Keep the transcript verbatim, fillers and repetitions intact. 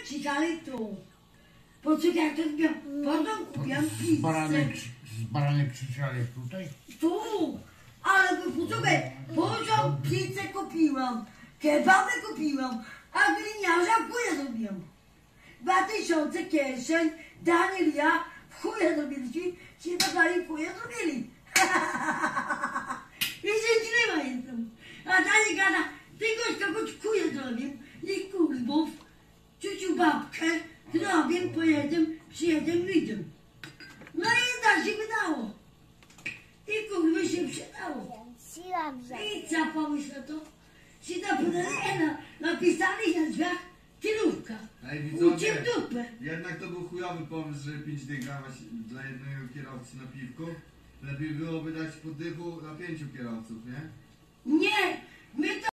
krzyczali tu. Poczekaj, jak to miał, potem kupiłam Z pizzę. baranek, z baranek krzyczali tutaj? Tu, ale poczekaj, poziom pizzę kupiłam, kebaby kupiłam, a gliniarza w chuja zrobiłam. Dwa tysiące kieszeń, Daniel, ja w chuja zrobiliśmy, ci nadali w chuja zrobili. I szczęśliwa jestem. A Daniel gada, ty gośka, choć chuja zrobił, i kurzbów, ciuciu babkę, zrobię, pojedziemy, przyjedziemy, widzę. No i tak się wydało. I kurwy się przydało. I co pomyśl to? Ci na podanie napisali na drzwiach tylówka. Ej, Uciekł widzowie, dupę. jednak to był chujowy pomysł, żeby pięć dych dawać dla jednego kierowcy na piwku. Lepiej byłoby dać po dychu dla pięciu kierowców, nie? Nie,